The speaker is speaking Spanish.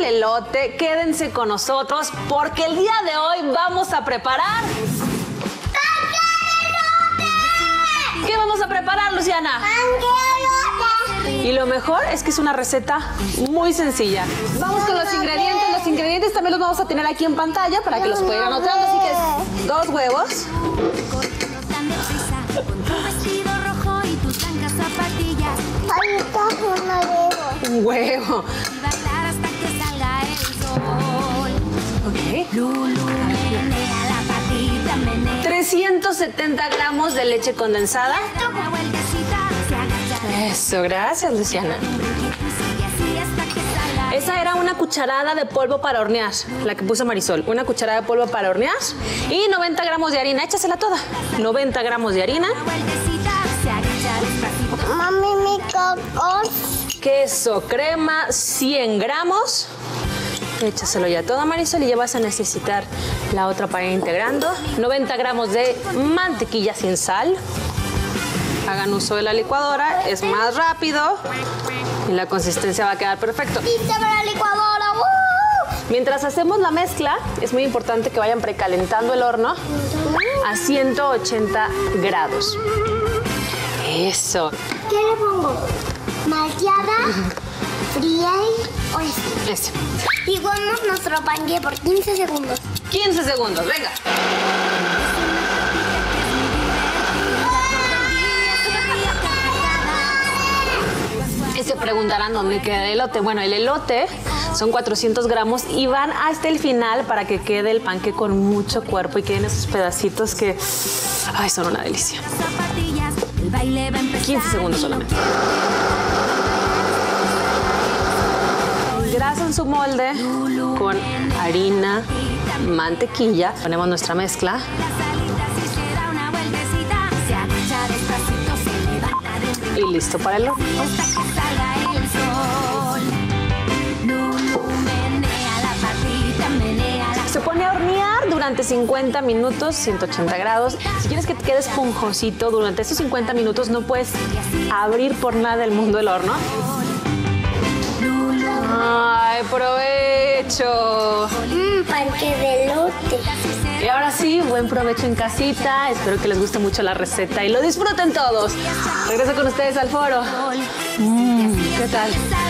elote. Quédense con nosotros porque el día de hoy vamos a preparar... ¿Qué vamos a preparar, Luciana? Y lo mejor es que es una receta muy sencilla. Vamos con los ingredientes. Los ingredientes también los vamos a tener aquí en pantalla para que los puedan ir anotando. Así que es 2 huevos. Un huevo. Ok. 370 gramos de leche condensada. Eso, gracias, Luciana. Esa era una cucharada de polvo para hornear, la que puso Marisol. Una cucharada de polvo para hornear y 90 gramos de harina. Échasela toda. 90 gramos de harina. Mami, mi cocos. Queso crema, 100 gramos. Échaselo ya todo, Marisol, y ya vas a necesitar la otra para ir integrando. 90 gramos de mantequilla sin sal. Hagan uso de la licuadora, es más rápido y la consistencia va a quedar perfecto. ¡Lista para la licuadora! Mientras hacemos la mezcla, es muy importante que vayan precalentando el horno a 180 grados. Eso. ¿Qué le pongo? ¿Malteada? ¿Fría o Eso. Licuamos nuestro panque por 15 segundos. 15 segundos, venga. Y se preguntarán dónde queda el elote. Bueno, el elote son 400 gramos y van hasta el final para que quede el panque con mucho cuerpo y queden esos pedacitos que ay, son una delicia. 15 segundos solamente. Engrasan su molde con harina, mantequilla. Ponemos nuestra mezcla. Y listo para el horno. Se pone a hornear durante 50 minutos, 180 grados. Si quieres que te quede esponjosito durante esos 50 minutos, no puedes abrir por nada el mundo del horno. ¡Ay, provecho! Panque de elote. Y ahora sí, buen provecho en casita. Espero que les guste mucho la receta y lo disfruten todos. Regreso con ustedes al foro. ¿Qué tal?